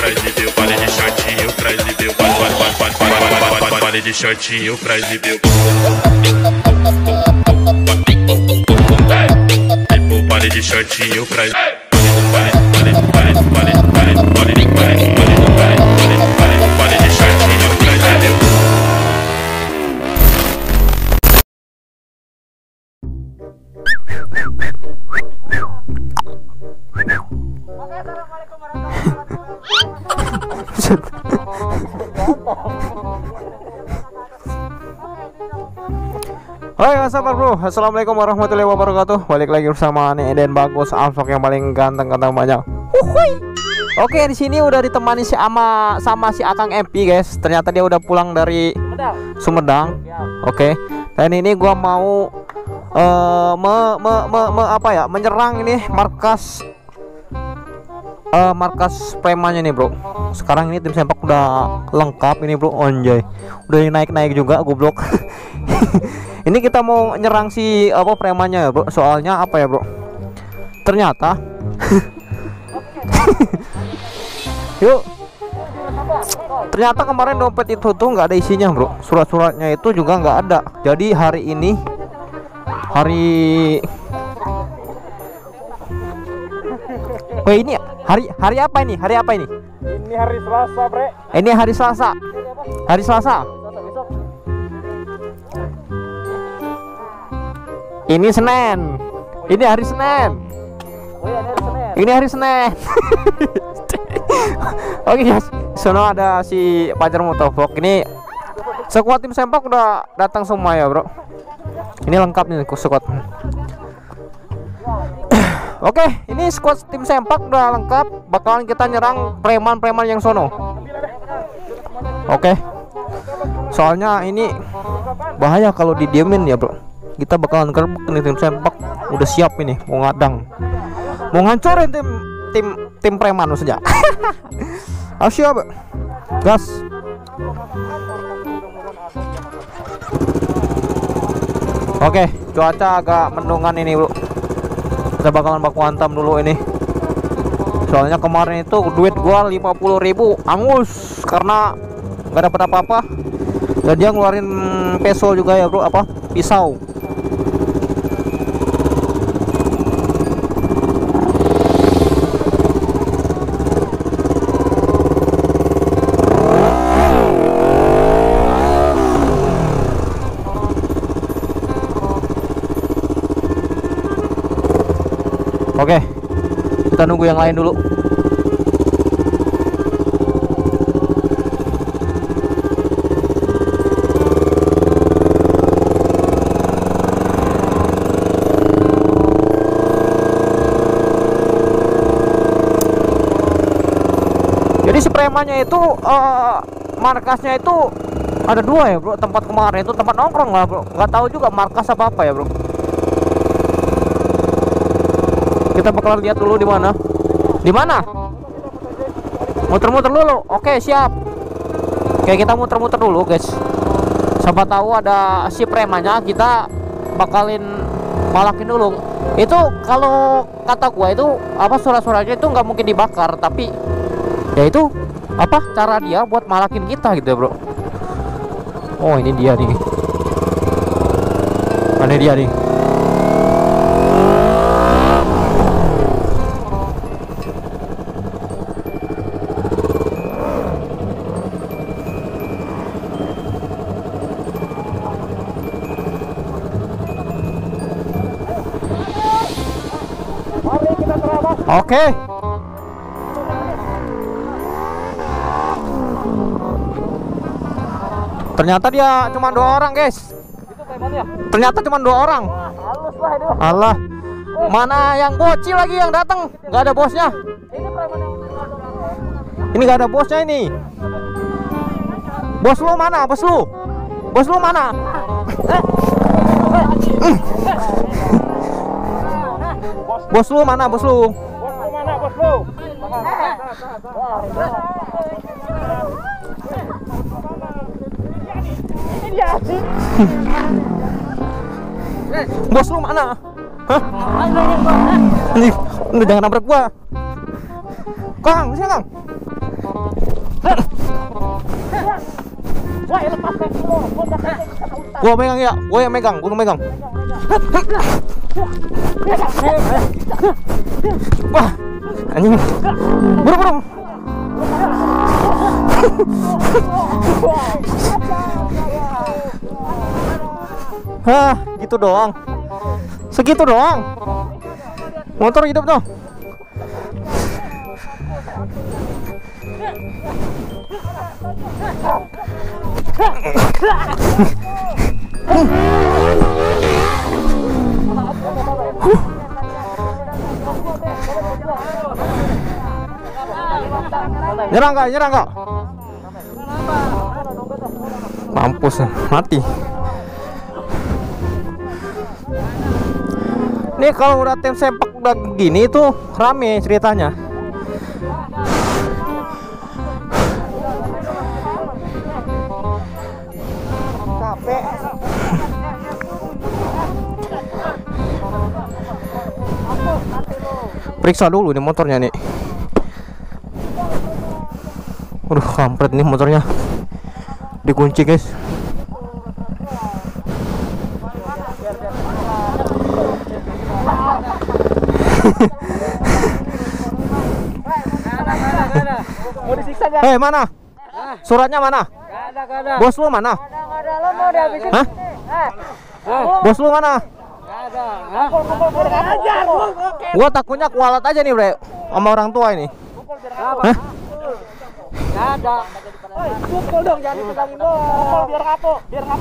pra exibir o baile de shortinho, pra exibir o baile de shortinho, pra exibir o baile de shortinho, pra Hai sahabat bro, assalamualaikum warahmatullahi wabarakatuh. Balik lagi bersama Eden Bagus, Alfok yang paling ganteng banyak. Oke, di sini udah ditemani sama si Akang MP guys. Ternyata dia udah pulang dari Sumedang. Oke, dan ini gua mau menyerang ini markas premannya nih bro. Sekarang ini tim sempak udah lengkap ini bro, anjay. Udah naik juga goblok. Ini kita mau nyerang si premannya ya bro. Soalnya apa ya bro, ternyata yuk, ternyata kemarin dompet itu tuh nggak ada isinya bro. Surat-suratnya itu juga nggak ada. Jadi hari ini ini hari apa ini? Hari apa ini? Ini hari Selasa, bre. Ini hari Selasa. Hari Selasa. Ini Senin. Ini hari Senin. Oh iya, ini hari Senin. Ini hari Senin. Oke guys, sono ada si Pajar Motovlog. Ini sekuat tim sempak udah datang semua ya bro. Ini lengkap nih sekuat. Oke, ini squad tim sempak udah lengkap. Bakalan kita nyerang preman-preman yang sono. Oke. Soalnya ini bahaya kalau didiemin ya bro. Kita bakalan gerbek nih tim sempak. Udah siap ini mau ngadang, mau ngancurin tim preman saja. Siap gas. Oke, cuaca agak mendungan ini bro. Kita bakalan baku hantam dulu ini. Soalnya kemarin itu duit gua 50.000 angus karena nggak dapat apa-apa. Dan dia ngeluarin peso juga ya bro, pisau. Oke, kita nunggu yang lain dulu. Jadi si premannya itu markasnya itu ada dua ya bro. Tempat kemarin itu tempat nongkrong lah bro. Nggak tahu juga markas apa ya bro. Kita bakalan lihat dulu di mana. Di mana? Muter-muter dulu. Oke, siap. Oke, kita muter-muter dulu, guys. Siapa tahu ada si premannya, kita bakalin malakin dulu. Itu kalau kata gua itu surat-suratnya itu nggak mungkin dibakar, tapi ya itu cara dia buat malakin kita gitu ya, bro. Oh, ini dia nih. Mana dia nih? Oke. Ternyata dia cuma 2 orang, guys. Ternyata cuma 2 orang. Allah. Mana yang bocil lagi yang datang? Nggak ada bosnya. Ini nggak ada bosnya ini. Bos lu mana? Bos lu? Bos lu mana? Bos lu mana? Bos lu? Bos lu. Bos lu mana? Hah? Ini jangan nabrak gua. Kang, sini Kang. Gua megang ya, gua yang megang, Wah, anjing. Buru. Hah, gitu doang. Segitu doang. Motor hidup tuh. Nyerang kak. Mampus, mati. Nih kalau udah tim sepak udah gini tuh rame ceritanya. Capek. Periksa dulu nih motornya nih. Aduh, kampret nih motornya. Dikunci, guys. Mau disiksa nggak? Hei, mana? Suratnya mana? Gak ada. Bos lu mana? Lo mau dihabisin? Hah? Bos lu mana? Gak ada. Gua takutnya kualat aja nih, Bre, sama orang tua ini. Hah? Gak ada. Pukul dong, jangan dipegangin dong. Pukul biar kapok.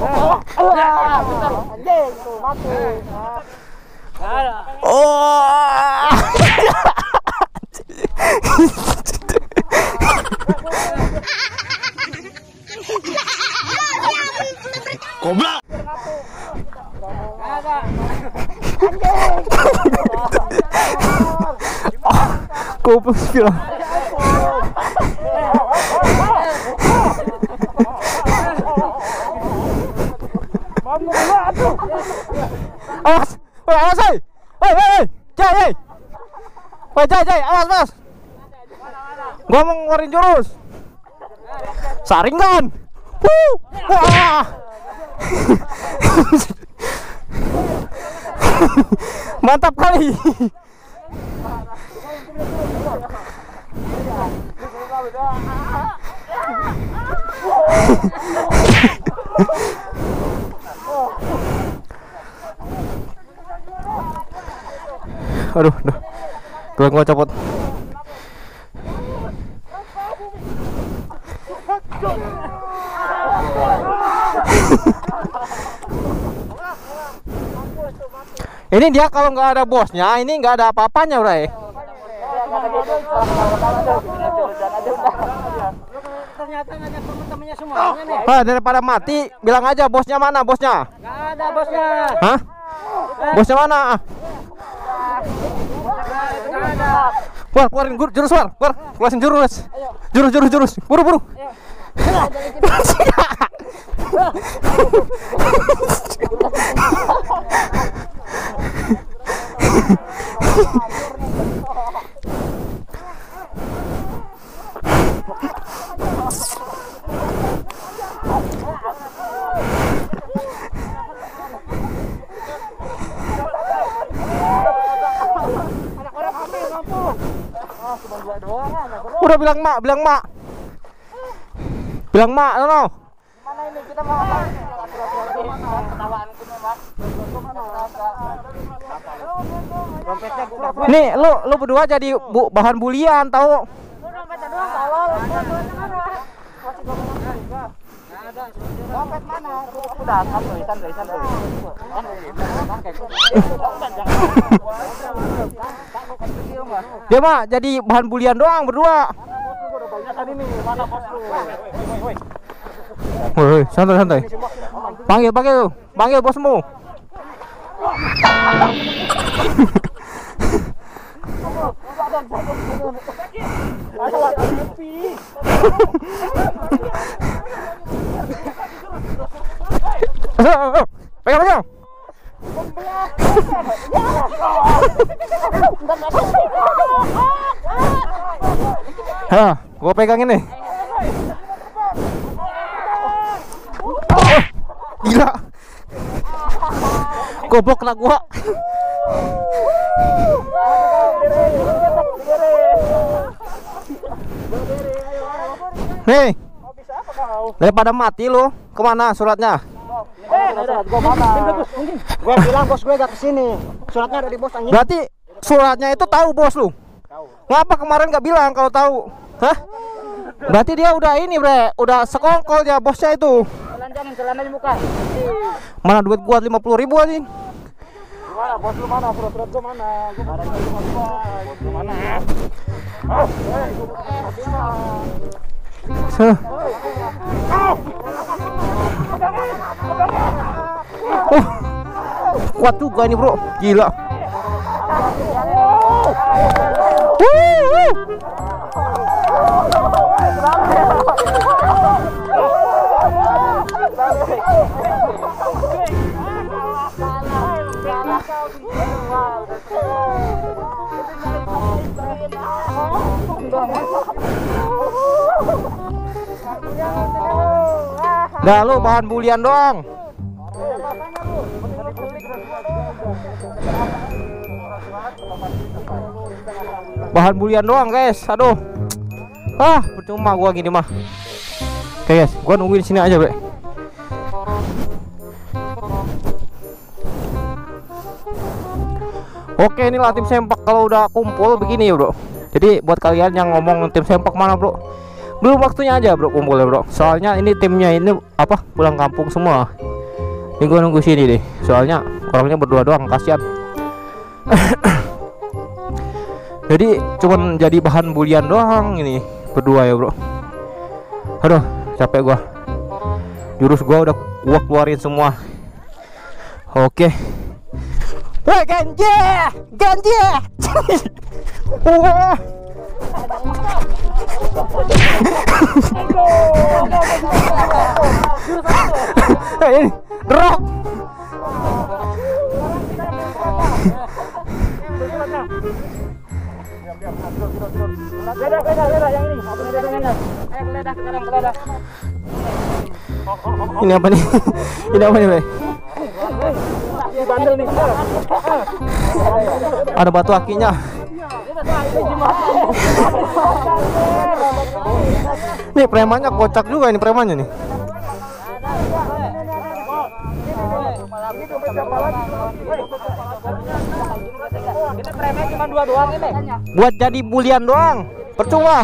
Anjing tuh, mati. Gak ada. Oh. Goblok. Gak ada. Goblok bilang. Awas, awas, hei, Jai, awas, gua mau ngeluarin jurus. Saringan. Wah. Mantap kali. Aduh. Gelang gua copot. Ini dia kalau nggak ada bosnya, ini nggak ada apa-apanya, Bray. Ternyata ngajak temen-temennya semuanya nih. Daripada mati, bilang aja bosnya mana, bosnya? Gak ada bosnya. Hah? Bosnya mana? Gak ada. Wah, keluarin jurus, keluarin jurus. Buru. Udah bilang mak, no. Mana ini kita mau apa? Nih, lu berdua jadi bahan bulian, tahu? Dompet mana? Udah, santai. Dia mah jadi bahan bulian doang berdua. Woi, santai. Panggil bosmu. Pegang. Gua pegang ini. Gila. Goblok kena gua. Nih. Daripada mati lu, kemana suratnya? Gue bilang bos gue gak kesini. Suratnya ada di bos anjing. Berarti suratnya itu tahu bos lu. Ngapa kemarin gak bilang kalau tahu? Hah? Berarti dia udah ini bre, udah sekongkol ya bosnya itu. Celananya buka. Mana duit gua 50.000 anjing. Gimana bos lu mana? Surat gua mana? Gua ada di rumah gua. Bos lu mana? Kuat juga ini bro, gila. Nah lu bahan bulian doang. Bahan bulian doang guys. Aduh. Percuma gua gini mah. Oke guys, gua nungguin sini aja, Bre. Oke, inilah tim sempak kalau udah kumpul begini ya, Bro. Jadi buat kalian yang ngomong tim sempak mana, Bro? Belum waktunya aja, Bro, kumpul ya, Bro. Soalnya ini timnya ini pulang kampung semua. Ini gua nunggu sini deh. Soalnya orangnya berdua doang, kasihan. Jadi cuman jadi bahan bulian doang ini berdua ya, Bro. Aduh, capek gua. Jurus gua udah gua keluarin semua. Oke. Wah, ganja. Wah. Ini drop. Beda yang ini. Geledah. Ini apa nih? Ini apa nih, Bre? Bandel nih. Ada batu akinya. Nih premannya kocak juga ini premannya nih. Ini preman cuma 2 doang ini. Buat jadi bulian doang. Percuma.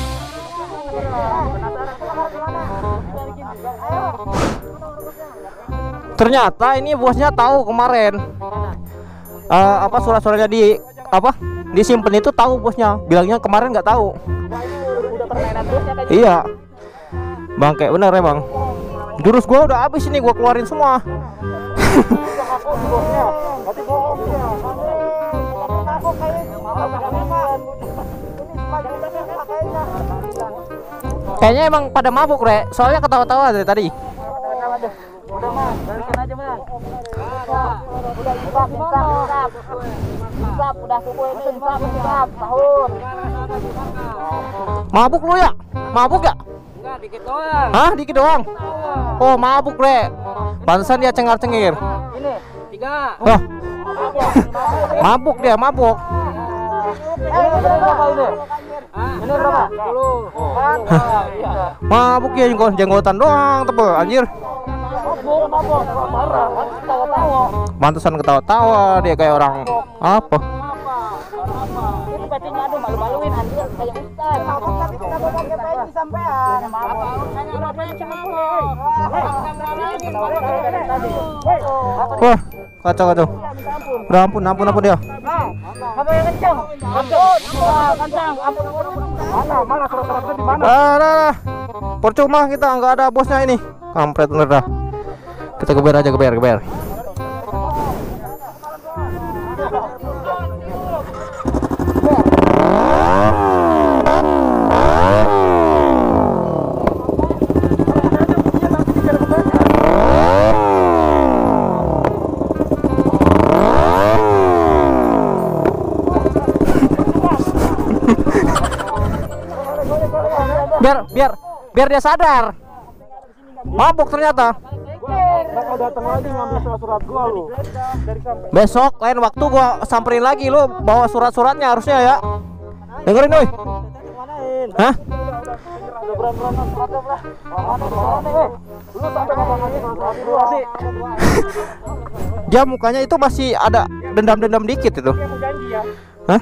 Ternyata ini bosnya tahu kemarin. Surat-suratnya disimpan itu tahu bosnya. Bilangnya kemarin nggak tahu. Iya. Bang, kayak bener ya, Bang. Jurus gua udah habis ini, gua keluarin semua. Kayaknya emang pada mabuk, Re. Soalnya ketawa-tawa dari tadi. Udah Mas, balikin aja Mas. Insap, udah subuh ini insap, sahur. Mabuk lu ya? Mabuk ya? Enggak, dikit doang. Hah, dikit doang? Oh, mabuk, Bre. Pantesan dia cengar-cengir. Ini 3. Wah. Mabuk dia, mabuk. Ini berapa ini? Ini berapa? 10. Mabuk ya, jenggotan doang, tebel anjir. Marah, ketawa-tawa. Pantesan ketawa-tawa, dia kayak orang apa? Ini pastinya aduh malu-maluin anjir kayak ustaz. Tapi kenapa pakai peci sampean? Wah, kacau. Udah ampun dia. Apa yang kencang? Kencang. Mana surat-suratnya di mana? Nah. Percuma kita nggak ada bosnya ini. Kampret bener dah. Kita geber aja, geber. Biar dia sadar. Mabuk ternyata. Bakal datang lagi ngambil surat-surat gua lu. Besok lain waktu gua samperin lagi, lu bawa surat-suratnya harusnya ya. Dengerin doi. Hah? Dia mukanya itu masih ada dendam-dendam dikit itu. Hah?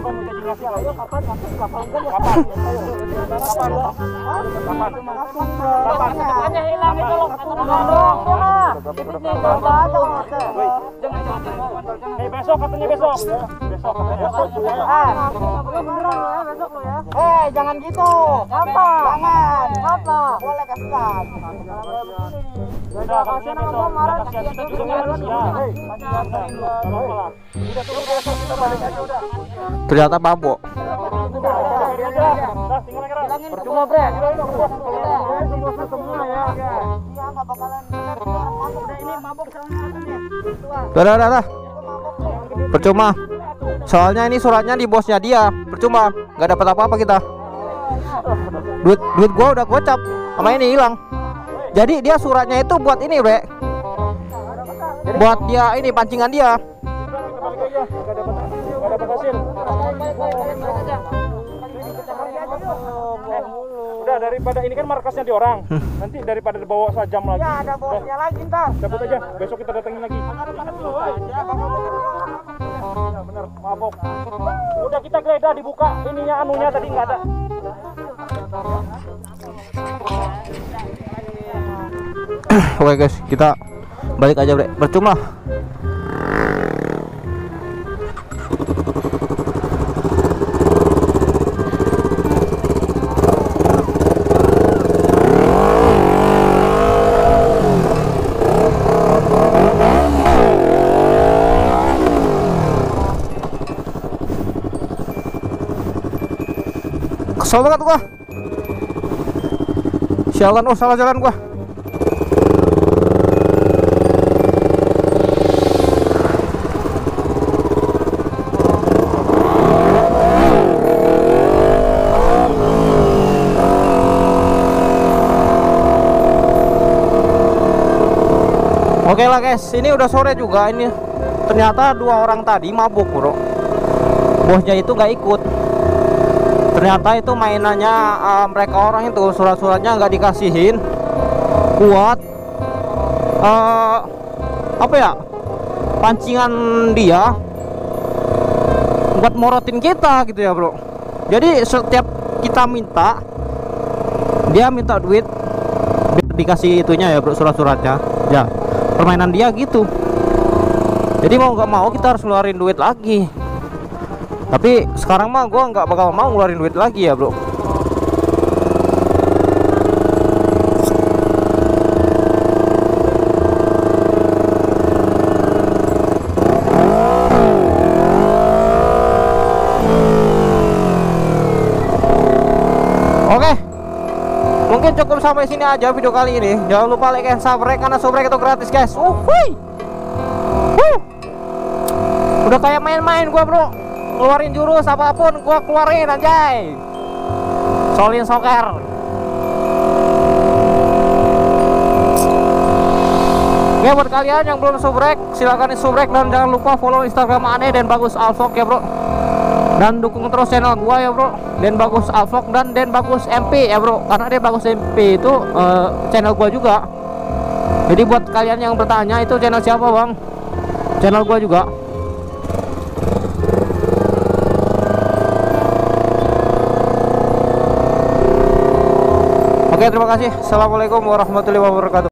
Besok katanya besok. Besok katanya besok. Jangan gitu. Apa? Jangan. Apa? Boleh kasihan. Udah kasihan sama marah kasihan kita juga manusia. Ternyata mabuk. Percuma, Bre. Udah. Percuma. Soalnya ini suratnya di bosnya dia. Percuma, nggak dapat apa-apa kita. Duit gua udah gocap, sama ini hilang. Jadi dia suratnya itu buat ini, Bre. Buat dia ini pancingan dia. Udah, daripada ini kan markasnya di orang. Nanti daripada dibawa sajam lagi. Ya, ada bosnya lagi ntar. Cabut aja, besok kita datengin lagi. Ya bener, mabok. Udah kita geledah dibuka ininya anunya tadi nggak ada. Oke guys, kita balik aja, Bre. Percuma. Kesel banget gua. Sialan, oh salah jalan gua. Oke lah guys, ini udah sore juga. Ini ternyata dua orang tadi mabuk, bro. Bosnya itu nggak ikut. Ternyata itu mainannya mereka orang itu, surat-suratnya nggak dikasihin buat apa ya, pancingan dia buat morotin kita gitu ya, bro. Jadi setiap kita minta, dia minta duit biar dikasih itunya ya, bro, surat-suratnya ya. Permainan dia gitu. Jadi mau nggak mau kita harus ngeluarin duit lagi. Tapi sekarang mah gua nggak bakal mau ngeluarin duit lagi ya, bro. Oke, mungkin cukup sampai sini aja video kali ini. Jangan lupa like and subscribe karena subscribe itu gratis, guys. Udah kayak main-main gua, bro. Keluarin jurus apapun gua keluarin, anjay. Solin soker. Oke, buat kalian yang belum subscribe, silahkan di subscribe dan jangan lupa follow Instagram Ane dan Bagus Alvlog ya, bro. Dan dukung terus channel gua ya, bro. Dan Bagus Alvlog dan Bagus MP ya, bro. Karena dia Bagus MP itu channel gua juga. Jadi buat kalian yang bertanya itu channel siapa, Bang? Channel gua juga. Oke, terima kasih. Assalamualaikum warahmatullahi wabarakatuh.